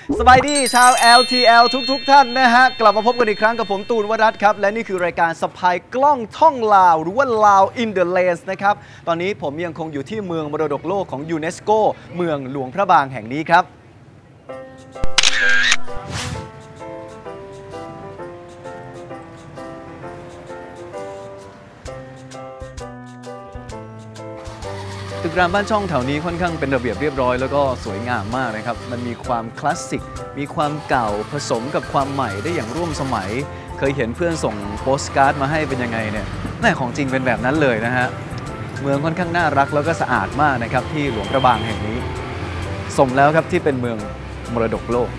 สบายดีชาว LTL ทุกท่านนะฮะกลับมาพบกันอีกครั้งกับผมตูนวรัตน์ครับและนี่คือรายการสะพายกล้องท่องลาวหรือว่าลาว in the lens นะครับตอนนี้ผมยังคงอยู่ที่เมืองมรดกโลกของยูเนสโกเมืองหลวงพระบางแห่งนี้ครับตึกรามบ้านช่องแถวนี้ค่อนข้างเป็นระเบียบเรียบร้อยแล้วก็สวยงามมากนะครับมันมีความคลาสสิกมีความเก่าผสมกับความใหม่ได้อย่างร่วมสมัยเคยเห็นเพื่อนส่งโปสการ์ดมาให้เป็นยังไงเนี่ยแม่ของจริงเป็นแบบนั้นเลยนะฮะเมืองค่อนข้างน่ารักแล้วก็สะอาดมากนะครับที่หลวงพระบางแห่งนี้สมแล้วครับที่เป็นเมืองมรดกโลก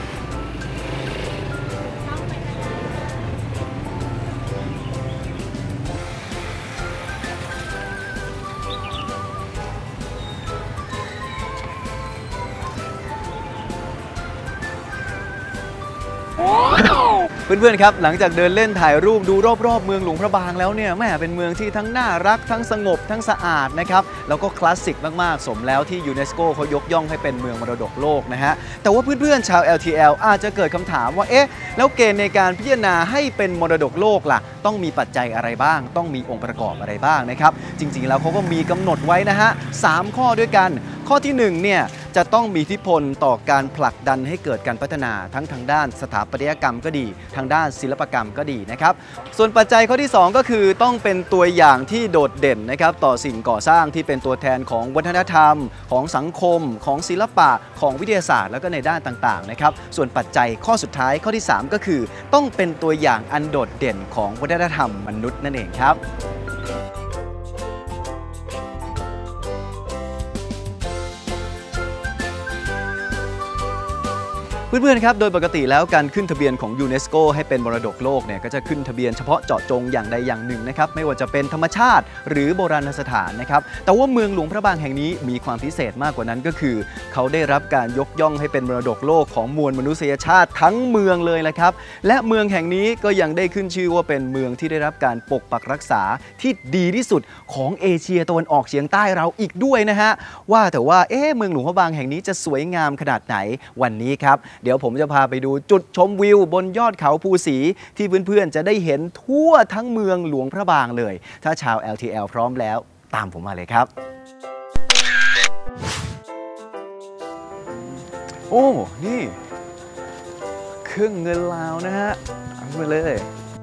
เพื่อนๆครับหลังจากเดินเล่นถ่ายรูปดูรอบๆเมืองหลวงพระบางแล้วเนี่ยแม่เป็นเมืองที่ทั้งน่ารักทั้งสงบทั้งสะอาดนะครับแล้วก็คลาสสิกมากๆสมแล้วที่ยูเนสโกเขายกย่องให้เป็นเมืองมรดกโลกนะฮะแต่ว่าเพื่อนๆชาว LTL อาจจะเกิดคำถามว่าเอ๊ะแล้วเกณฑ์ในการพิจารณาให้เป็นมรดกโลกล่ะต้องมีปัจจัยอะไรบ้างต้องมีองค์ประกอบอะไรบ้างนะครับจริงๆแล้วเขาก็มีกำหนดไว้นะฮะ3ข้อด้วยกันข้อที่1เนี่ยจะต้องมีอิทธิพลต่อการผลักดันให้เกิดการพัฒนาทั้งทางด้านสถาปัตยกรรมก็ดีทางด้านศิลปกรรมก็ดีนะครับส่วนปัจจัยข้อที่2ก็คือต้องเป็นตัวอย่างที่โดดเด่นนะครับต่อสิ่งก่อสร้างที่เป็นตัวแทนของวัฒนธรรมของสังคมของศิลปะของวิทยาศาสตร์แล้วก็ในด้านต่างๆนะครับส่วนปัจจัยข้อสุดท้ายข้อที่3ก็คือต้องเป็นตัวอย่างอันโดดเด่นของวัฒนธรรมมนุษย์นั่นเองครับเพื่อนๆครับโดยปกติแล้วการขึ้นทะเบียนของยูเนสโกให้เป็นมรดกโลกเนี่ยก็จะขึ้นทะเบียนเฉพาะเจาะจงอย่างใดอย่างหนึ่งนะครับไม่ว่าจะเป็นธรรมชาติหรือโบราณสถานนะครับแต่ว่าเมืองหลวงพระบางแห่งนี้มีความพิเศษมากกว่านั้นก็คือเขาได้รับการยกย่องให้เป็นมรดกโลกของมวลมนุษยชาติทั้งเมืองเลยแหละครับและเมืองแห่งนี้ก็ยังได้ขึ้นชื่อว่าเป็นเมืองที่ได้รับการปกปักรักษาที่ดีที่สุดของเอเชียตะวันออกเฉียงใต้เราอีกด้วยนะฮะว่าแต่ว่าเมืองหลวงพระบางแห่งนี้จะสวยงามขนาดไหนวันนี้ครับเดี๋ยวผมจะพาไปดูจุดชมวิวบนยอดเขาภูสีที่เพื่อนๆจะได้เห็นทั่วทั้งเมืองหลวงพระบางเลยถ้าชาว LTL พร้อมแล้วตามผมมาเลยครับโอ้นี่เครื่องเงินลาวนะฮะเอาไปเลย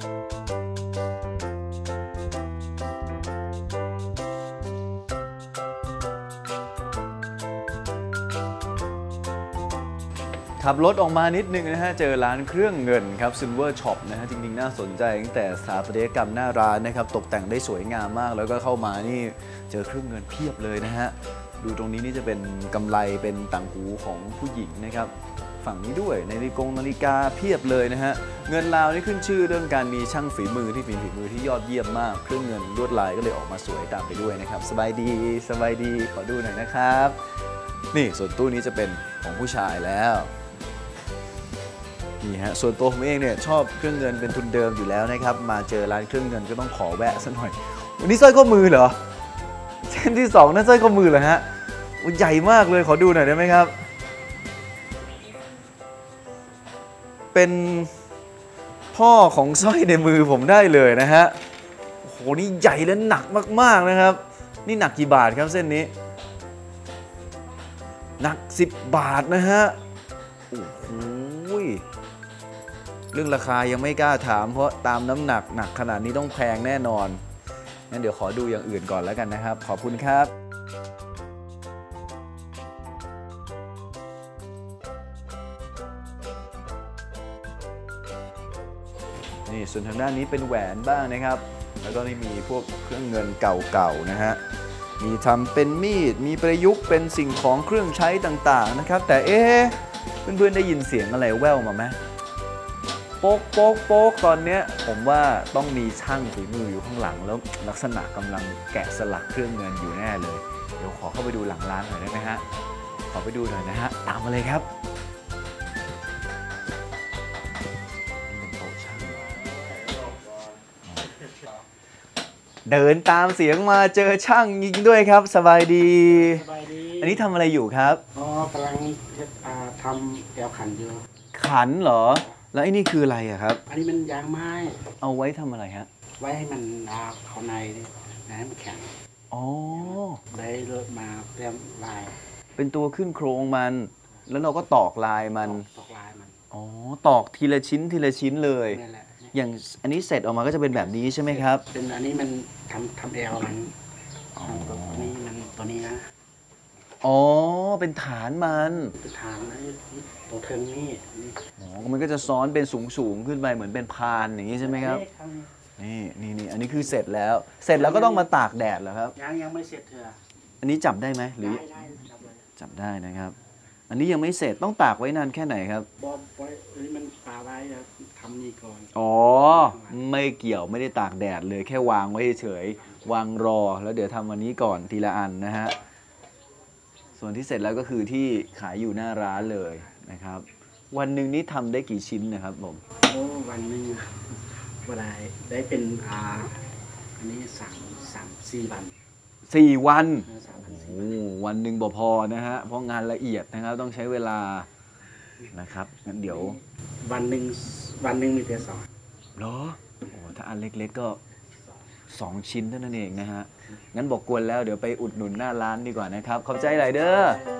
ขับรถออกมานิดนึงนะฮะเจอร้านเครื่องเงินครับ Silver Shop นะฮะจริงๆน่าสนใจตั้งแต่สถาปัตยกรรมหน้าร้านนะครับตกแต่งได้สวยงามมากแล้วก็เข้ามานี่เจอเครื่องเงินเพียบเลยนะฮะดูตรงนี้นี่จะเป็นกำไลเป็นต่างหูของผู้หญิงนะครับฝั่งนี้ด้วยนาฬิกาเพียบเลยนะฮะเงินลาวนี่ขึ้นชื่อเรื่องการมีช่างฝีมือที่ยอดเยี่ยมมากเครื่องเงินลวดลายก็เลยออกมาสวยตามไปด้วยนะครับสบายดีขอดูหน่อยนะครับนี่ส่วนตู้นี้จะเป็นของผู้ชายแล้วนี่ฮะส่วนตัวผมเองเนี่ยชอบเครื่องเงินเป็นทุนเดิมอยู่แล้วนะครับมาเจอร้านเครื่องเงินก็ต้องขอแวะสักหน่อยวันนี้สร้อยข้อมือเหรอเส้นที่2นั่นสร้อยข้อมือเหรอฮะใหญ่มากเลยขอดูหน่อยได้ไหมครับเป็นพ่อของสร้อยในมือผมได้เลยนะฮะโอ้โหนี่ใหญ่และหนักมากๆนะครับนี่หนักกี่บาทครับเส้นนี้หนัก10 บาทนะฮะโอ้โหเรื่องราคายังไม่กล้าถามเพราะตามน้ำหนักขนาดนี้ต้องแพงแน่นอนงั้นเดี๋ยวขอดูอย่างอื่นก่อนแล้วกันนะครับขอบคุณครับนี่ส่วนทางด้านนี้เป็นแหวนบ้างนะครับแล้วก็นี่มีพวกเครื่องเงินเก่าๆนะฮะมีทำเป็นมีดมีประยุกต์เป็นสิ่งของเครื่องใช้ต่างๆนะครับแต่เพื่อนๆได้ยินเสียงอะไรแว่วมาไหมโป๊กตอนนี้ผมว่าต้องมีช่างฝีมืออยู่ข้างหลังแล้วลักษณะกำลังแกะสลักเครื่องเงินอยู่แน่เลยเดี๋ยวขอเข้าไปดูหลังร้านหน่อยได้ไหมฮะขอไปดูหน่อยนะฮะตามมาเลยครับเป็นโต๊ะช่างเดินตามเสียงมาเจอช่างยิงด้วยครับสบายดีอันนี้ทำอะไรอยู่ครับอ๋อกำลังทำแอลขันอยู่ขันเหรอแล้วไอ้นี่คืออะไรอะครับอันนี้มันยางไม้เอาไว้ทำอะไรฮะไว้ให้มันเข้าในให้มันแข็งอ๋อได้เลิกมาเตรียมลายเป็นตัวขึ้นโครงมันแล้วเราก็ตอกลายมันตอกลายมันอ๋อตอกทีละชิ้นทีละชิ้นเลยอย่างอันนี้เสร็จออกมาก็จะเป็นแบบนี้ใช่ไหมครับเป็นอันนี้มันทำแอลมันตัวนี้มันตัวนี้นะอ๋อเป็นฐานมันเป็นฐานตัวเทิงนี่อ๋อมันก็จะซ้อนเป็นสูงขึ้นไปเหมือนเป็นพานอย่างนี้ใช่ไหมครับนี่อันนี้คือเสร็จแล้วก็ต้องมาตากแดดเหรอครับยังไม่เสร็จเถอะอันนี้จับได้ไหมหรือจับได้นะครับอันนี้ยังไม่เสร็จต้องตากไว้นานแค่ไหนครับบอกไว้มันปาไว้ทำนี่ก่อนอ๋อไม่เกี่ยวไม่ได้ตากแดดเลยแค่วางไว้เฉยวางรอแล้วเดี๋ยวทำวันนี้ก่อนทีละอันนะฮะส่วนที่เสร็จแล้วก็คือที่ขายอยู่หน้าร้านเลยนะครับวันหนึ่งนี้ทำได้กี่ชิ้นนะครับผมวันหนึ่งเวลาได้เป็นอันนี้4 วันวันหนึ่งพอนะฮะเพราะงานละเอียดนะครับต้องใช้เวลานะครับงั้นเดี๋ยววันหนึ่งมีแต่2 เหรอโอ้ถ้าอันเล็กๆก็2 ชิ้นเท่านั้นเองนะฮะงั้นบอกกวนแล้วเดี๋ยวไปอุดหนุนหน้าร้านดีกว่านะครับขอบใจหลายเด้อ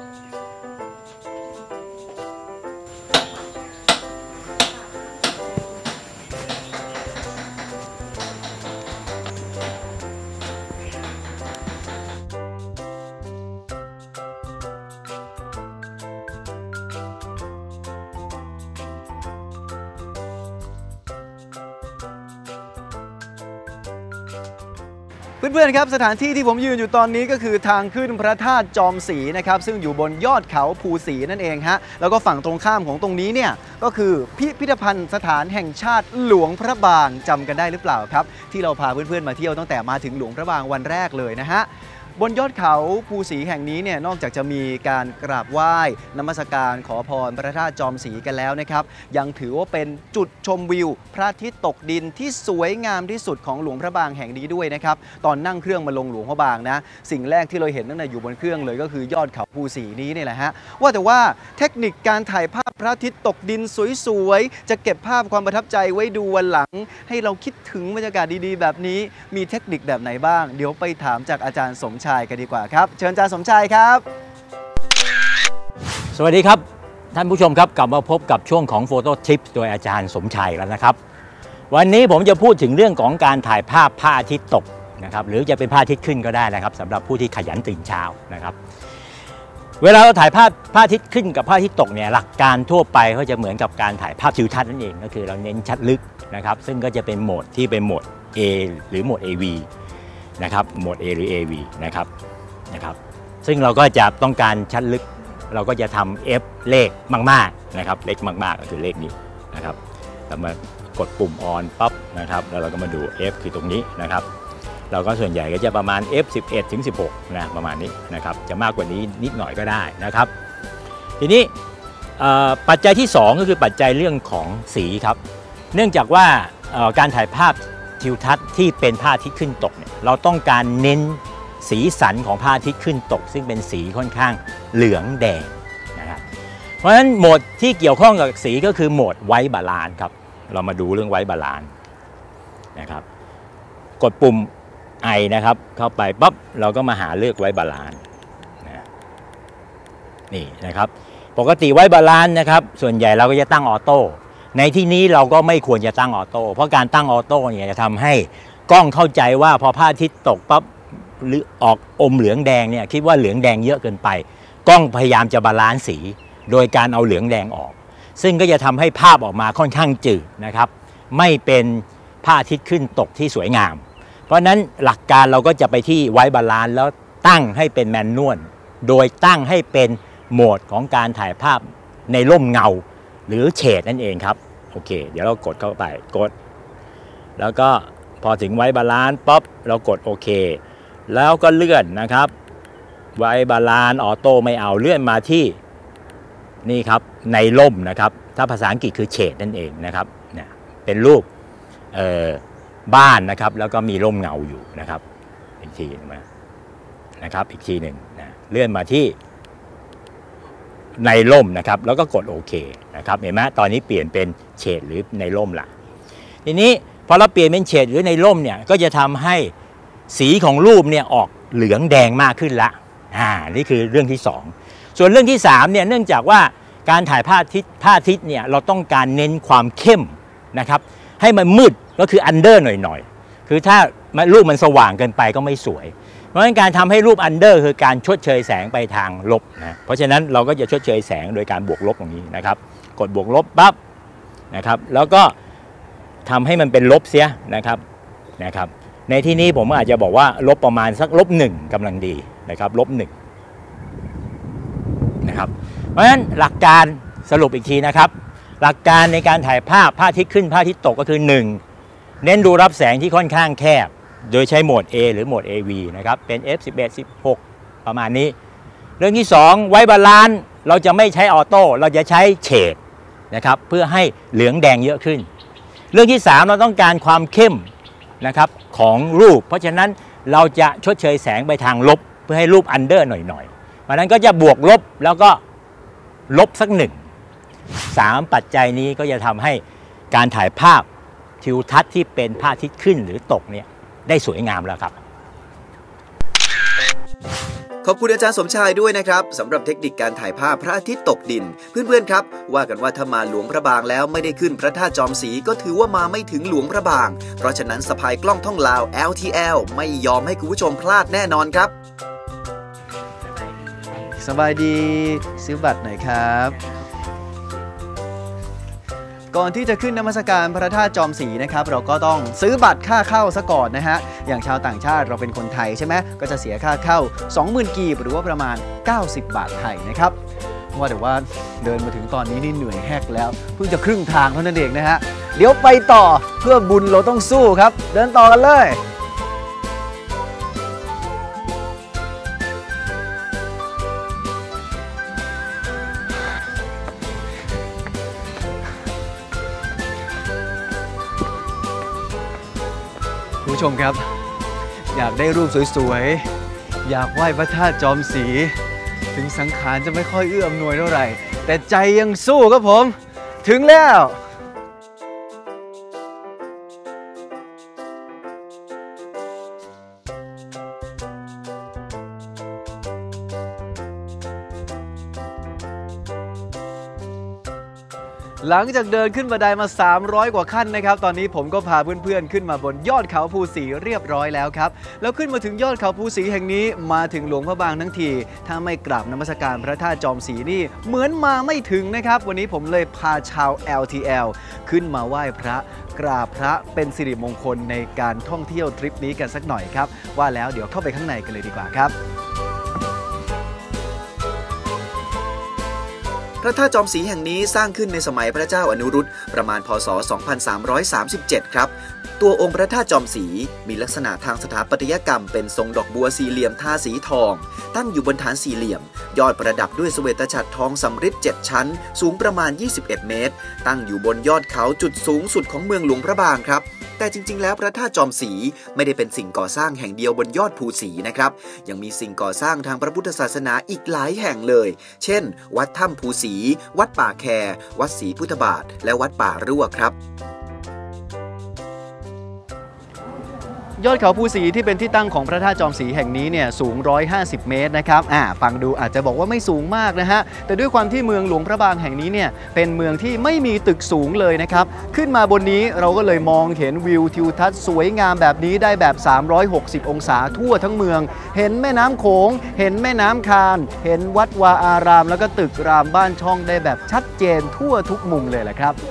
เพื่อนๆครับสถานที่ที่ผมยืนอยู่ตอนนี้ก็คือทางขึ้นพระธาตุจอมศรีนะครับซึ่งอยู่บนยอดเขาภูศรีนั่นเองฮะแล้วก็ฝั่งตรงข้ามของตรงนี้เนี่ยก็คือพิพิธภัณฑ์สถานแห่งชาติหลวงพระบางจำกันได้หรือเปล่าครับที่เราพาเพื่อนๆมาเที่ยวตั้งแต่มาถึงหลวงพระบางวันแรกเลยนะฮะบนยอดเขาภูศรีแห่งนี้เนี่ยนอกจากจะมีการกราบไหว้นมัสการขอพรพระธาตุจอมศรีกันแล้วนะครับยังถือว่าเป็นจุดชมวิวพระอาทิตย์ตกดินที่สวยงามที่สุดของหลวงพระบางแห่งนี้ด้วยนะครับตอนนั่งเครื่องมาลงหลวงพระบางนะสิ่งแรกที่เราเห็นตั้งแต่อยู่บนเครื่องเลยก็คือยอดเขาภูศรีนี้นี่แหละฮะว่าแต่ว่าเทคนิคการถ่ายภาพพระอาทิตย์ตกดินสวยๆจะเก็บภาพความประทับใจไว้ดูวันหลังให้เราคิดถึงบรรยากาศดีๆแบบนี้มีเทคนิคแบบไหนบ้างเดี๋ยวไปถามจากอาจารย์สมชายกันดีกว่าครับเชิญอาจารย์สมชายครับสวัสดีครับท่านผู้ชมครับกลับมาพบกับช่วงของโฟโต้ทิปโดยอาจารย์สมชัยแล้วนะครับวันนี้ผมจะพูดถึงเรื่องของการถ่ายภาพพระอาทิตย์ตกนะครับหรือจะเป็นพระอาทิตย์ขึ้นก็ได้นะครับสำหรับผู้ที่ขยันตื่นเช้านะครับเวลาเราถ่ายภาพพระอาทิตย์ขึ้นกับพระอาทิตย์ตกเนี่ยหลักการทั่วไปก็จะเหมือนกับการถ่ายภาพทิวทัศน์นั่นเองก็คือเราเน้นชัดลึกนะครับซึ่งก็จะเป็นโหมดที่เป็นโหมด A หรือโหมด AV นะครับโหมด A หรือ AV นะครับซึ่งเราก็จะต้องการชัดลึกเราก็จะทำ F เลขมากๆนะครับเลขมากๆก็คือเลขนี้นะครับเรามากดปุ่ม on ปั๊บนะครับแล้วเราก็มาดู F คือตรงนี้นะครับเราก็ส่วนใหญ่ก็จะประมาณ F11 ถึง 16นะประมาณนี้นะครับจะมากกว่านี้นิดหน่อยก็ได้นะครับทีนี้ปัจจัยที่2ก็คือปัจจัยเรื่องของสีครับเนื่องจากว่าการถ่ายภาพทิวทัศน์ที่เป็นพระอาทิตย์ขึ้นตกเนี่ยเราต้องการเน้นสีสันของพระอาทิตย์ขึ้นตกซึ่งเป็นสีค่อนข้างเหลืองแดงนะครับเพราะฉะนั้นโหมดที่เกี่ยวข้องกับสีก็คือโหมดไวท์บาลานซ์ครับเรามาดูเรื่องไวท์บาลานซ์นะครับกดปุ่มไอนะครับเข้าไปปั๊บเราก็มาหาเลือกไวท์บาลานซ์นี่นะครับปกติไวท์บาลานซ์นะครับส่วนใหญ่เราก็จะตั้งออโต้ในที่นี้เราก็ไม่ควรจะตั้งออโต้เพราะการตั้งออโต้เนี่ยจะทำให้กล้องเข้าใจว่าพอพระอาทิตย์ตกปั๊บหรือออกอมเหลืองแดงเนี่ยคิดว่าเหลืองแดงเยอะเกินไปกล้องพยายามจะบาลานซ์สีโดยการเอาเหลืองแดงออกซึ่งก็จะทำให้ภาพออกมาค่อนข้างจืดนะครับไม่เป็นพระอาทิตย์ขึ้นตกที่สวยงามเพราะนั้นหลักการเราก็จะไปที่ไวท์บาลานซ์แล้วตั้งให้เป็นแมนนวลโดยตั้งให้เป็นโหมดของการถ่ายภาพในร่มเงาหรือเฉดนั่นเองครับโอเคเดี๋ยวเรากดเข้าไปกดแล้วก็พอถึงไวท์บาลานซ์ป๊อปเรากดโอเคแล้วก็เลื่อนนะครับไวท์บาลานซ์ออโต้ไม่เอาเลื่อนมาที่นี่ครับในร่มนะครับถ้าภาษาอังกฤษคือเฉดนั่นเองนะครับเนี่ยเป็นรูปบ้านนะครับแล้วก็มีร่มเงาอยู่นะครับอีกทีมานะครับอีกทีหนึ่งนะเลื่อนมาที่ในร่มนะครับแล้วก็กดโอเคนะครับเห็นไหมตอนนี้เปลี่ยนเป็นเฉดหรือในร่มละทีนี้พอเราเปลี่ยนเป็นเฉดหรือในร่มเนี่ยก็จะทำให้สีของรูปเนี่ยออกเหลืองแดงมากขึ้นละนี่คือเรื่องที่2ส่วนเรื่องที่3เนี่ยเนื่องจากว่าการถ่ายพระอาทิตย์เนี่ยเราต้องการเน้นความเข้มนะครับให้มันมืดก็คืออันเดอร์หน่อยๆคือถ้ารูปมันสว่างเกินไปก็ไม่สวยเพราะฉะนั้นการทำให้รูปอันเดอร์คือการชดเชยแสงไปทางลบนะเพราะฉะนั้นเราก็จะชดเชยแสงโดยการบวกลบตรงนี้นะครับกดบวกลบปั๊บนะครับแล้วก็ทำให้มันเป็นลบเสียนะครับในที่นี้ผมอาจจะบอกว่าลบประมาณสัก-1กำลังดีนะครับ-1นะครับเพราะฉะนั้นหลักการสรุปอีกทีนะครับหลักการในการถ่ายภาพพระอาทิตย์ขึ้นพระอาทิตย์ตกก็คือ1เน้นดูรับแสงที่ค่อนข้างแคบโดยใช้โหมด A หรือโหมด AV นะครับเป็น f11 16ประมาณนี้เรื่องที่2ไว้บาลานซ์เราจะไม่ใช้ออโต้เราจะใช้เฉดนะครับเพื่อให้เหลืองแดงเยอะขึ้นเรื่องที่3เราต้องการความเข้มนะครับของรูปเพราะฉะนั้นเราจะชดเชยแสงไปทางลบเพื่อให้รูปอันเดอร์หน่อยๆเพราะนั้นก็จะบวกลบแล้วก็ลบสัก3ปัจจัยนี้ก็จะทำให้การถ่ายภาพทิวทัศน์ที่เป็นพระอาทิตย์ขึ้นหรือตกเนี่ยได้สวยงามแล้วครับขอบคุณอาจารย์สมชายด้วยนะครับสำหรับเทคนิคการถ่ายภาพพระอาทิตย์ตกดินเพื่อนๆครับว่ากันว่าถ้ามาหลวงพระบางแล้วไม่ได้ขึ้นพระธาตุจอมศรีก็ถือว่ามาไม่ถึงหลวงพระบางเพราะฉะนั้นสะพายกล้องท่องลาว LTL ไม่ยอมให้คุณผู้ชมพลาดแน่นอนครับสบายดีซื้อบัตรหน่อยครับก่อนที่จะขึ้นนมัสการพระธาตุจอมศรีนะครับเราก็ต้องซื้อบัตรค่าเข้าซะก่อนนะฮะอย่างชาวต่างชาติเราเป็นคนไทยใช่ไหมก็จะเสียค่าเข้า 20,000 กีบหรือว่าประมาณ90 บาทไทยนะครับว่าแต่ว่าเดินมาถึงตอนนี้นี่เหนื่อยแฮกแล้วเพิ่งจะครึ่งทางเท่านั้นเองนะฮะเดี๋ยวไปต่อเพื่อบุญเราต้องสู้ครับเดินต่อกันเลยผู้ชมครับอยากได้รูปสวยๆอยากไหว้พระธาตุจอมศรีถึงสังขารจะไม่ค่อยเอื้ออำนวยเท่าไหร่แต่ใจยังสู้ครับผมถึงแล้วหลังจากเดินขึ้นบันไดมา300กว่าขั้นนะครับตอนนี้ผมก็พาเพื่อนๆขึ้นมาบนยอดเขาภูศรีเรียบร้อยแล้วครับแล้วขึ้นมาถึงยอดเขาภูศรีแห่งนี้มาถึงหลวงพระบางทั้งทีถ้าไม่กราบนมัสการพระธาตุจอมศรีนี่เหมือนมาไม่ถึงนะครับวันนี้ผมเลยพาชาว LTL ขึ้นมาไหว้พระกราบพระเป็นสิริมงคลในการท่องเที่ยวทริปนี้กันสักหน่อยครับว่าแล้วเดี๋ยวเข้าไปข้างในกันเลยดีกว่าครับพระธาตุจอมศรีแห่งนี้สร้างขึ้นในสมัยพระเจ้าอนุรุตประมาณพ.ศ. 2337 ครับตัวองค์พระธาตุจอมศรีมีลักษณะทางสถาปัตยกรรมเป็นทรงดอกบัวสี่เหลี่ยมทาสีทองตั้งอยู่บนฐานสี่เหลี่ยมยอดประดับด้วยเสวตฉัตรทองสำริด7 ชั้นสูงประมาณ21 เมตรตั้งอยู่บนยอดเขาจุดสูงสุดของเมืองหลวงพระบางครับแต่จริงๆแล้วพระธาตุจอมศรีไม่ได้เป็นสิ่งก่อสร้างแห่งเดียวบนยอดภูศรีนะครับยังมีสิ่งก่อสร้างทางพระพุทธศาสนาอีกหลายแห่งเลยเช่นวัดถ้ำภูศรีวัดป่าแควัดศรีพุทธบาทและวัดป่ารั่วครับยอดเขาภูศรีที่เป็นที่ตั้งของพระธาตุจอมศรีแห่งนี้เนี่ยสูง150 เมตรนะครับฟังดูอาจจะบอกว่าไม่สูงมากนะฮะแต่ด้วยความที่เมืองหลวงพระบางแห่งนี้เนี่ยเป็นเมืองที่ไม่มีตึกสูงเลยนะครับขึ้นมาบนนี้เราก็เลยมองเห็นวิวทิวทัศน์สวยงามแบบนี้ได้แบบ360องศาทั่วทั้งเมืองเห็นแม่น้ำโขงเห็นแม่น้ำคานเห็นวัดวาอารามแล้วก็ตึกรามบ้านช่องได้แบบชัดเจนทั่วทุกมุมเลยแหละครับ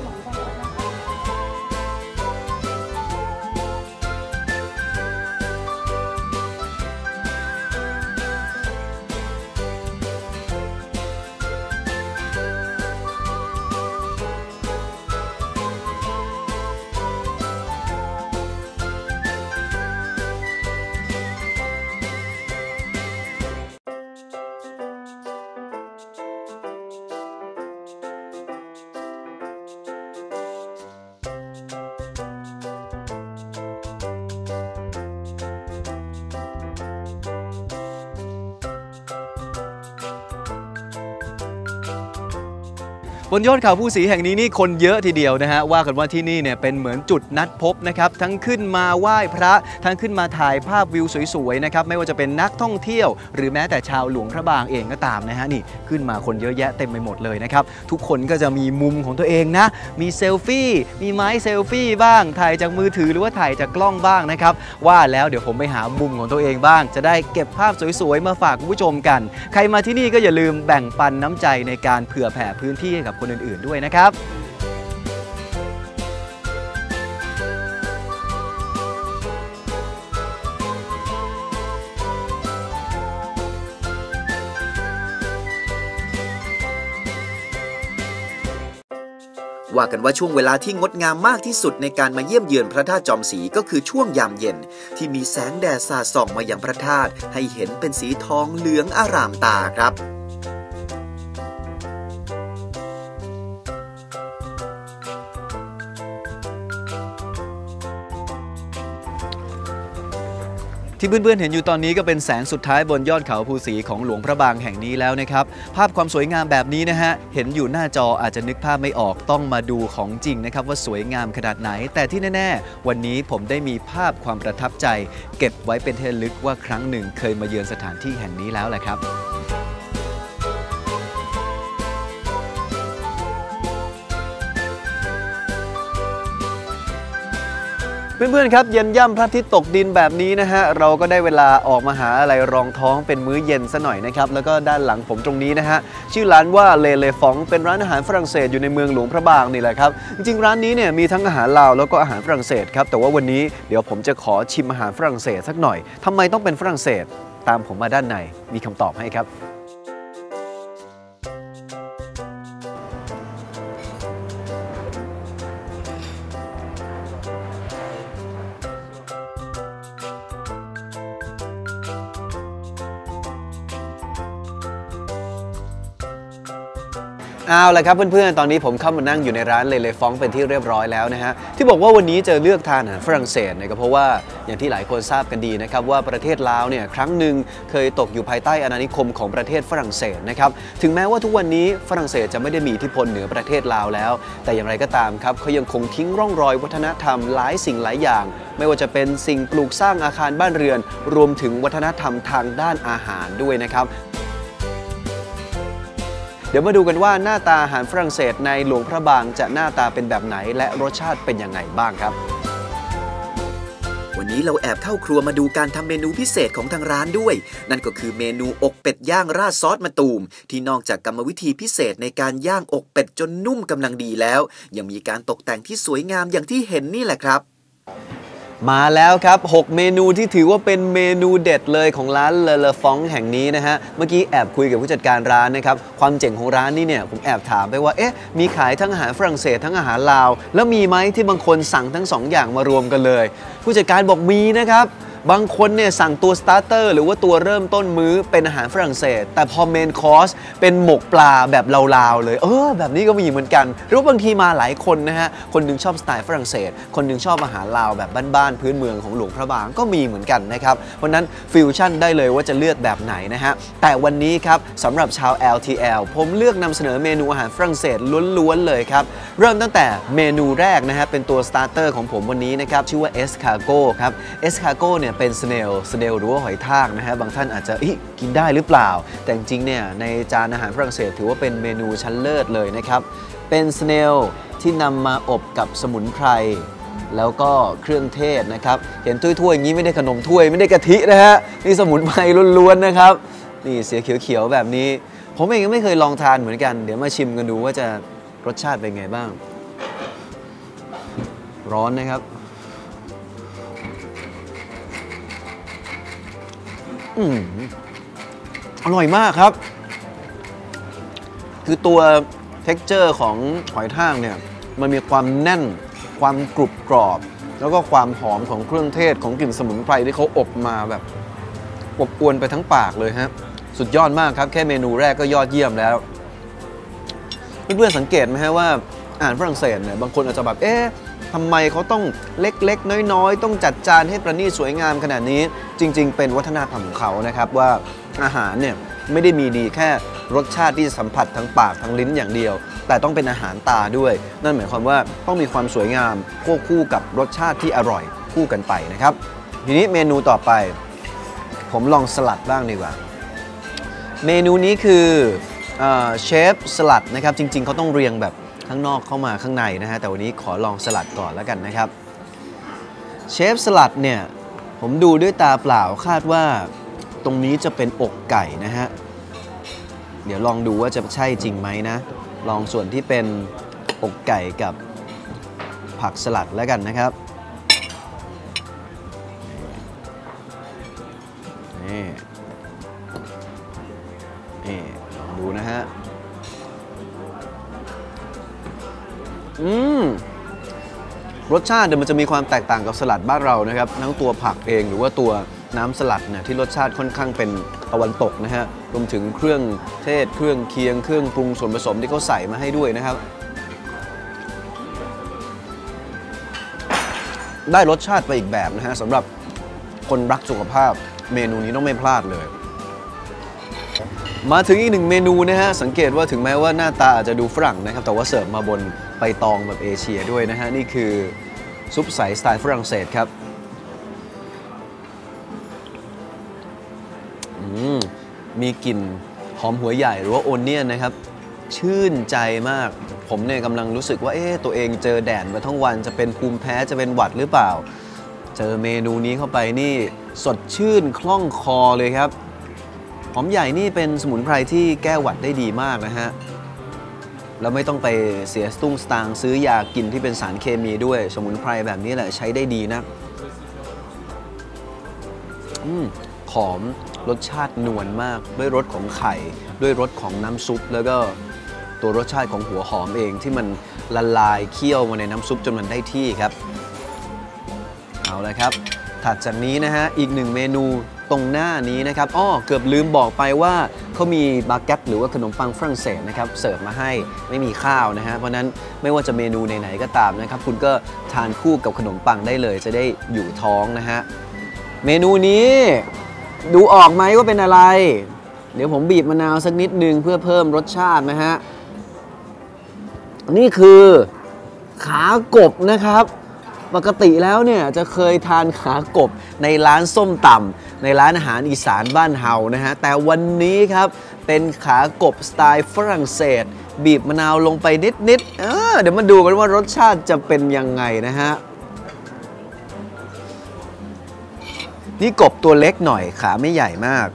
บนยอดเขาภูสีแห่งนี้นี่คนเยอะทีเดียวนะฮะว่ากันว่าที่นี่เนี่ยเป็นเหมือนจุดนัดพบนะครับทั้งขึ้นมาไหว้พระทั้งขึ้นมาถ่ายภาพวิวสวยๆนะครับไม่ว่าจะเป็นนักท่องเที่ยวหรือแม้แต่ชาวหลวงพระบางเองก็ตามนะฮะนี่ขึ้นมาคนเยอะแยะเต็มไปหมดเลยนะครับทุกคนก็จะมีมุมของตัวเองนะมีเซลฟี่มีไม้เซลฟี่บ้างถ่ายจากมือถือหรือว่าถ่ายจากกล้องบ้างนะครับว่าแล้วเดี๋ยวผมไปหามุมของตัวเองบ้างจะได้เก็บภาพสวยๆมาฝากคุณผู้ชมกันใครมาที่นี่ก็อย่าลืมแบ่งปันน้ำใจในการเผื่อแผ่พื้นที่ให้กับคนอื่นๆด้วยนะครับว่ากันว่าช่วงเวลาที่งดงามมากที่สุดในการมาเยี่ยมเยือนพระธาตุจอมศรีก็คือช่วงยามเย็นที่มีแสงแดดสาดส่องมายังพระธาตุให้เห็นเป็นสีทองเหลืองอร่ามตาครับที่เพื่อนๆเห็นอยู่ตอนนี้ก็เป็นแสงสุดท้ายบนยอดเขาภูสีของหลวงพระบางแห่งนี้แล้วนะครับภาพความสวยงามแบบนี้นะฮะเห็นอยู่หน้าจออาจจะนึกภาพไม่ออกต้องมาดูของจริงนะครับว่าสวยงามขนาดไหนแต่ที่แน่ๆวันนี้ผมได้มีภาพความประทับใจเก็บไว้เป็นที่ระลึกว่าครั้งหนึ่งเคยมาเยือนสถานที่แห่งนี้แล้วแหละครับเพื่อนๆครับเย็นย่ำพระอาทิตย์ตกดินแบบนี้นะฮะเราก็ได้เวลาออกมาหาอะไรรองท้องเป็นมื้อเย็นซะหน่อยนะครับแล้วก็ด้านหลังผมตรงนี้นะฮะชื่อร้านว่าเลฟองเป็นร้านอาหารฝรั่งเศสอยู่ในเมืองหลวงพระบางนี่แหละครับจริงๆร้านนี้เนี่ยมีทั้งอาหารลาวแล้วก็อาหารฝรั่งเศสครับแต่ว่าวันนี้เดี๋ยวผมจะขอชิมอาหารฝรั่งเศสสักหน่อยทำไมต้องเป็นฝรั่งเศสตามผมมาด้านในมีคำตอบให้ครับเอาละครับเพื่อนๆตอนนี้ผมเข้ามานั่งอยู่ในร้านเลฟองเป็นที่เรียบร้อยแล้วนะฮะที่บอกว่าวันนี้จะเลือกทานอาหารฝรั่งเศสเนี่ยก็เพราะว่าอย่างที่หลายคนทราบกันดีนะครับว่าประเทศลาวเนี่ยครั้งหนึ่งเคยตกอยู่ภายใต้อาณานิคมของประเทศฝรั่งเศสนะครับถึงแม้ว่าทุกวันนี้ฝรั่งเศสจะไม่ได้มีอิทธิพลเหนือประเทศลาวแล้วแต่อย่างไรก็ตามครับเขายังคงทิ้งร่องรอยวัฒนธรรมหลายสิ่งหลายอย่างไม่ว่าจะเป็นสิ่งปลูกสร้างอาคารบ้านเรือนรวมถึงวัฒนธรรมทางด้านอาหารด้วยนะครับเดี๋ยวมาดูกันว่าหน้าตาอาหารฝรั่งเศสในหลวงพระบางจะหน้าตาเป็นแบบไหนและรสชาติเป็นยังไงบ้างครับวันนี้เราแอบเข้าครัวมาดูการทำเมนูพิเศษของทางร้านด้วยนั่นก็คือเมนูอกเป็ดย่างราดซอสมะตูมที่นอกจากกรรมวิธีพิเศษในการย่างอกเป็ดจนนุ่มกำลังดีแล้วยังมีการตกแต่งที่สวยงามอย่างที่เห็นนี่แหละครับมาแล้วครับ6เมนูที่ถือว่าเป็นเมนูเด็ดเลยของร้านเลฟองแห่งนี้นะฮะเมื่อกี้แอบคุยกับผู้จัดการร้านนะครับความเจ๋งของร้านนี้เนี่ยผมแอบถามไปว่าเอ๊ะมีขายทั้งอาหารฝรั่งเศสทั้งอาหารลาวแล้วมีไหมที่บางคนสั่งทั้ง2อย่างมารวมกันเลยผู้จัดการบอกมีนะครับบางคนเนี่ยสั่งตัวสตาร์เตอร์หรือว่าตัวเริ่มต้นมื้อเป็นอาหารฝรั่งเศสแต่พอเมนคอร์สเป็นหมกปลาแบบลาวๆเลยแบบนี้ก็มีเหมือนกันหรือบางทีมาหลายคนนะฮะคนหนึ่งชอบสไตล์ฝรั่งเศสคนหนึ่งชอบอาหารลาวแบบบ้านๆพื้นเมืองของหลวงพระบางก็มีเหมือนกันนะครับเพราะนั้นฟิวชั่นได้เลยว่าจะเลือกแบบไหนนะฮะแต่วันนี้ครับสำหรับชาว LTL ผมเลือกนำเสนอเมนูอาหารฝรั่งเศสล้วนๆเลยครับเริ่มตั้งแต่เมนูแรกนะฮะเป็นตัวสตาร์เตอร์ของผมวันนี้นะครับชื่อว่าเอสคาโก้ครับเอสคาโก้เนี่ยเป็นสเนลหรือว่าหอยทากนะฮะบางท่านอาจจะกินได้หรือเปล่าแต่จริงๆเนี่ยในจานอาหารฝรั่งเศสถือว่าเป็นเมนูชั้นเลิศเลยนะครับเป็นสเนลที่นำมาอบกับสมุนไพรแล้วก็เครื่องเทศนะครับเห็นถ้วยๆอย่างนี้ไม่ได้ขนมถ้วยไม่ได้กะทินะฮะนี่สมุนไพรล้วนๆนะครับนี่เสียเขียวๆแบบนี้ผมเองก็ไม่เคยลองทานเหมือนกันเดี๋ยวมาชิมกันดูว่าจะรสชาติเป็นไงบ้างร้อนนะครับอร่อยมากครับคือตัว texture ของหอยทากเนี่ยมันมีความแน่นความกรุบกรอบแล้วก็ความหอมของเครื่องเทศของกลิ่นสมุนไพรที่เขาอบมาแบบอบอวนไปทั้งปากเลยฮะสุดยอดมากครับแค่เมนูแรกก็ยอดเยี่ยมแล้วเพื่อนๆสังเกตไหมฮะว่าอาหารฝรั่งเศสเนี่ยบางคนอาจจะแบบทำไมเขาต้องเล็กๆน้อยๆต้องจัดจานให้ประณีตสวยงามขนาดนี้จริงๆเป็นวัฒนธรรมของเขานะครับว่าอาหารเนี่ยไม่ได้มีดีแค่รสชาติที่สัมผัสทั้งปากทั้งลิ้นอย่างเดียวแต่ต้องเป็นอาหารตาด้วยนั่นหมายความว่าต้องมีความสวยงามควบคู่กับรสชาติที่อร่อยคู่กันไปนะครับทีนี้เมนูต่อไปผมลองสลัดบ้างดีกว่าเมนูนี้คือเชฟสลัดนะครับจริงๆเขาต้องเรียงแบบข้างนอกเข้ามาข้างในนะฮะแต่วันนี้ขอลองสลัดก่อนแล้วกันนะครับเชฟสลัดเนี่ยผมดูด้วยตาเปล่าคาดว่าตรงนี้จะเป็นอกไก่นะฮะเดี๋ยวลองดูว่าจะใช่จริงไหมนะลองส่วนที่เป็นอกไก่กับผักสลัดแล้วกันนะครับนี่ลองดูนะฮะรสชาติมันจะมีความแตกต่างกับสลัดบ้านเรานะครับทั้งตัวผักเองหรือว่าตัวน้ำสลัดเนี่ยที่รสชาติค่อนข้างเป็นตะวันตกนะฮะรวมถึงเครื่องเทศเครื่องเคียงเครื่องปรุงส่วนผสมที่เขาใส่มาให้ด้วยนะครับได้รสชาติไปอีกแบบนะฮะสำหรับคนรักสุขภาพเมนูนี้ต้องไม่พลาดเลยมาถึงอีกหนึ่งเมนูนะฮะสังเกตว่าถึงแม้ว่าหน้าตาอาจจะดูฝรั่งนะครับแต่ว่าเสิร์ฟมาบนใบตองแบบเอเชียด้วยนะฮะนี่คือซุปใสสไตล์ฝรั่งเศสครับมีกลิ่นหอมหัวใหญ่หรือว่าโอเนียนนะครับชื่นใจมากผมเนี่ยกำลังรู้สึกว่าตัวเองเจอแดดมาทั้งวันจะเป็นภูมิแพ้จะเป็นหวัดหรือเปล่าเจอเมนูนี้เข้าไปนี่สดชื่นคล่องคอเลยครับหอมใหญ่นี่เป็นสมุนไพรที่แก้หวัดได้ดีมากนะฮะแล้วไม่ต้องไปเสียสตุ้งสตางค์ซื้อยากินที่เป็นสารเคมีด้วยสมุนไพรแบบนี้แหละใช้ได้ดีนะหอมรสชาตินวลมากด้วยรสของไข่ด้วยรสของน้ำซุปแล้วก็ตัวรสชาติของหัวหอมเองที่มันละลายเคี่ยวมาในน้ำซุปจนมันได้ที่ครับเอาละครับถัดจากนี้นะฮะอีกหนึ่งเมนูตรงหน้านี้นะครับเกือบลืมบอกไปว่าเขามีบาเกตหรือว่าขนมปังฝรั่งเศสนะครับเสิร์ฟมาให้ไม่มีข้าวนะฮะเพราะนั้นไม่ว่าจะเมนูไหนๆก็ตามนะครับคุณก็ทานคู่กับขนมปังได้เลยจะได้อยู่ท้องนะฮะเมนูนี้ดูออกไหมว่าเป็นอะไรเดี๋ยวผมบีบมะนาวสักนิดนึงเพื่อเพิ่มรสชาตินะฮะนี่คือขากบนะครับปกติแล้วเนี่ยจะเคยทานขากบในร้านส้มตำในร้านอาหารอีสานบ้านเฮานะฮะแต่วันนี้ครับเป็นขากบสไตล์ฝรั่งเศสบีบมะนาวลงไปนิดๆเดี๋ยวมาดูกันว่ารสชาติจะเป็นยังไงนะฮะนี่กบตัวเล็กหน่อยขาไม่ใหญ่มาก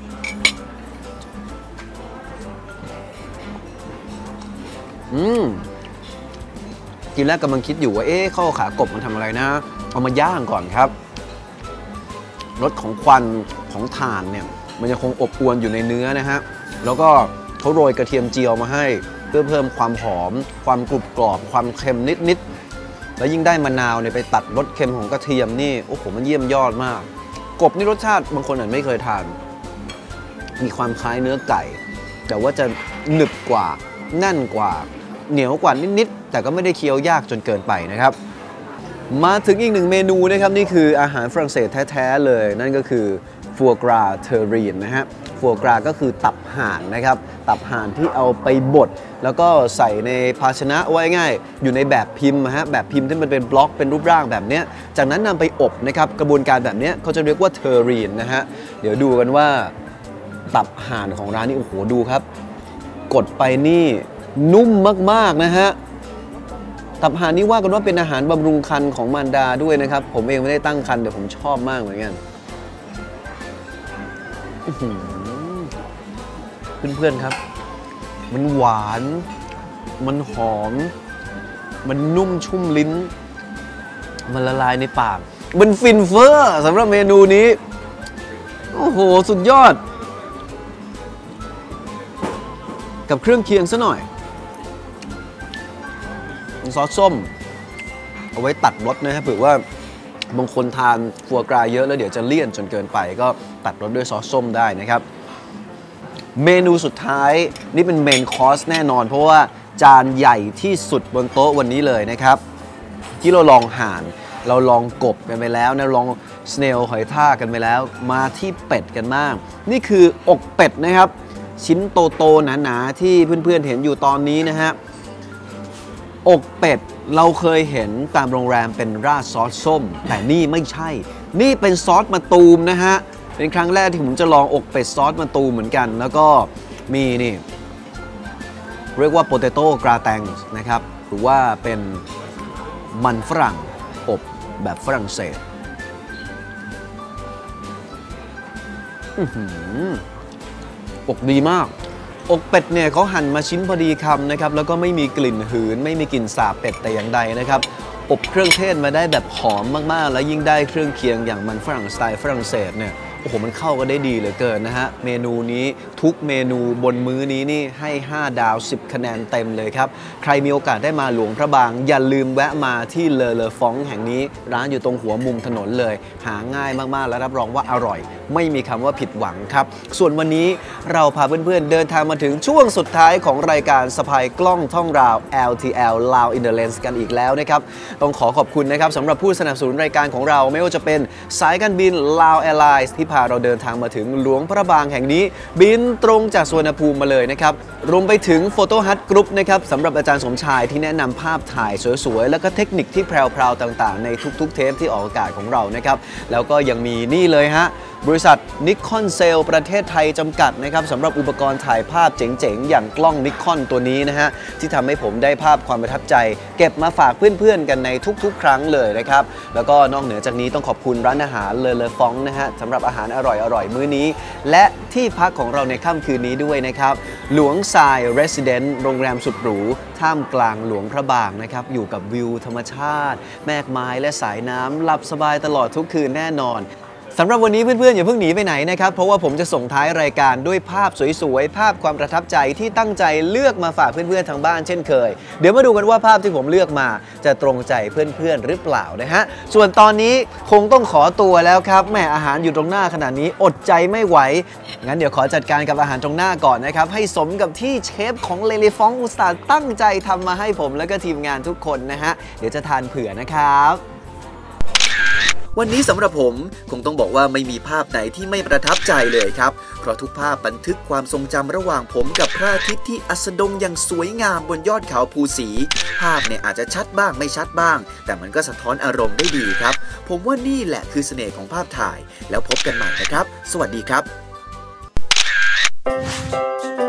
ทีแรกกำลังคิดอยู่ว่าเขาเอาขากบมาทำอะไรนะเอามาย่างก่อนครับรสของควันของถ่านเนี่ยมันยังคงอบอวลอยู่ในเนื้อนะฮะแล้วก็เขาโรยกระเทียมเจียวมาให้เพื่อเพิ่มความหอมความกรุบกรอบความเค็มนิดๆแล้วยิ่งได้มะนาวเนี่ยไปตัดรสเค็มของกระเทียมนี่โอ้โหมันเยี่ยมยอดมากกบนี่รสชาติบางคนอาจไม่เคยทานมีความคล้ายเนื้อไก่แต่ว่าจะหนึบกว่าแน่นกว่าเหนียวกว่านิดๆแต่ก็ไม่ได้เคี้ยวยากจนเกินไปนะครับมาถึงอีกหนึ่งเมนูนะครับนี่คืออาหารฝรั่งเศสแท้ๆเลยนั่นก็คือฟัวกราเทอรีนนะฮะฟัวกราก็คือตับห่านนะครับตับห่านที่เอาไปบดแล้วก็ใส่ในภาชนะไว้ง่ายอยู่ในแบบพิมพ์นะฮะแบบพิมพ์ที่มันเป็นบล็อกเป็นรูปร่างแบบนี้จากนั้นนำไปอบนะครับกระบวนการแบบนี้เขาจะเรียกว่าเทอรีนนะฮะเดี๋ยวดูกันว่าตับห่านของร้านนี้โอ้โหดูครับกดไปนี่นุ่มมากๆนะฮะตับห่านนี่ว่ากันว่าเป็นอาหารบำรุงครรภ์ของมารดาด้วยนะครับผมเองไม่ได้ตั้งครรภ์แต่ผมชอบมากเหมือนกันเพื่อนๆครับมันหวานมันหอมมันนุ่มชุ่มลิ้นมันละลายในปากมันฟินเฟ้อสำหรับเมนูนี้โอ้โหสุดยอดกับเครื่องเคียงซะหน่อยซอสส้มเอาไว้ตัดรสนะครับเผื่อว่าบางคนทานฟัวกราเยอะแล้วเดี๋ยวจะเลี่ยนจนเกินไปก็ตัดรสด้วยซอสส้มได้นะครับเมนูสุดท้ายนี่เป็นเมนคอร์สแน่นอนเพราะว่าจานใหญ่ที่สุดบนโต๊ะวันนี้เลยนะครับที่เราลองห่านเราลองกบกันไปแล้วนะลองสเนลหอยทากกันไปแล้วมาที่เป็ดกันบ้างนี่คืออกเป็ดนะครับชิ้นโตๆหนาๆที่เพื่อนๆเห็นอยู่ตอนนี้นะฮะอกเป็ดเราเคยเห็นตามโรงแรมเป็นราดซอสส้มแต่นี่ไม่ใช่นี่เป็นซอสมะตูมนะฮะเป็นครั้งแรกที่ผมจะลองอกเป็ดซอสมะตูมเหมือนกันแล้วก็มีนี่เรียกว่าโปเตโต้กราแตงนะครับหรือว่าเป็นมันฝรั่งอบแบบฝรั่งเศสอกดีมากอกเป็ดเนี่ยเขาหั่นมาชิ้นพอดีคำนะครับแล้วก็ไม่มีกลิ่นหืนไม่มีกลิ่นสาบเป็ดแต่อย่างใดนะครับอบเครื่องเทศมาได้แบบหอมมากๆแล้วยิ่งได้เครื่องเคียงอย่างมันฝรั่งสไตล์ฝรั่งเศสเนี่ยโอ้โหมันเข้ากันได้ดีเหลือเกินนะฮะเมนูนี้ทุกเมนูบนมื้อนี้นี่ให้5 ดาว 10 คะแนนเต็มเลยครับใครมีโอกาสได้มาหลวงพระบางอย่าลืมแวะมาที่เลอฟองแห่งนี้ร้านอยู่ตรงหัวมุมถนนเลยหาง่ายมากๆและรับรองว่าอร่อยไม่มีคำว่าผิดหวังครับส่วนวันนี้เราพาเพื่อนๆเดินทางมาถึงช่วงสุดท้ายของรายการสะพายกล้องท่องราว LTL Lao in the Lens กันอีกแล้วนะครับต้องขอบคุณนะครับสำหรับผู้สนับสนุนรายการของเราไม่ว่าจะเป็นสายการบิน Lao Airlines ที่พาเราเดินทางมาถึงหลวงพระบางแห่งนี้บินตรงจากสุวรรณภูมิมาเลยนะครับรวมไปถึง Photo Hut Group นะครับสำหรับอาจารย์สมชายที่แนะนำภาพถ่ายสวยๆแล้วก็เทคนิคที่แพรวๆต่างๆในทุกๆเทปที่ออกอากาศของเรานะครับแล้วก็ยังมีนี่เลยฮะบริษัทนิคอนเซลประเทศไทยจำกัดนะครับสำหรับอุปกรณ์ถ่ายภาพเจ๋งๆอย่างกล้องนิคอนตัวนี้นะฮะที่ทำให้ผมได้ภาพความประทับใจเก็บมาฝากเพื่อนๆกันในทุกๆครั้งเลยนะครับแล้วก็นอกเหนือจากนี้ต้องขอบคุณร้านอาหารเลอฟองนะฮะสำหรับอาหารอร่อยๆมื้อนี้และที่พักของเราในค่ำคืนนี้ด้วยนะครับหลวงทรายเรสซิเดนต์โรงแรมสุดหรูท่ามกลางหลวงพระบางนะครับอยู่กับวิวธรรมชาติแมกไม้และสายน้ำหลับสบายตลอดทุกคืนแน่นอนสำหรับวันนี้เพื่อนๆอย่าเพิ่งหนีไปไหนนะครับเพราะว่าผมจะส่งท้ายรายการด้วยภาพสวยๆภาพความประทับใจที่ตั้งใจเลือกมาฝากเพื่อนๆทางบ้านเช่นเคยเดี๋ยวมาดูกันว่าภาพที่ผมเลือกมาจะตรงใจเพื่อนๆหรือเปล่านะฮะส่วนตอนนี้คงต้องขอตัวแล้วครับแม่อาหารอยู่ตรงหน้าขนาดนี้อดใจไม่ไหวงั้นเดี๋ยวขอจัดการกับอาหารตรงหน้าก่อนนะครับให้สมกับที่เชฟของเลฟองอุตส่าห์ตั้งใจทำมาให้ผมและก็ทีมงานทุกคนนะฮะเดี๋ยวจะทานเผื่อนะครับวันนี้สำหรับผมคงต้องบอกว่าไม่มีภาพไหนที่ไม่ประทับใจเลยครับเพราะทุกภาพบันทึกความทรงจำระหว่างผมกับพระอาทิตย์ที่อัสดงอย่างสวยงามบนยอดเขาภูสีภาพเนี่ยอาจจะชัดบ้างไม่ชัดบ้างแต่มันก็สะท้อนอารมณ์ได้ดีครับผมว่านี่แหละคือเสน่ห์ของภาพถ่ายแล้วพบกันใหม่นะครับสวัสดีครับ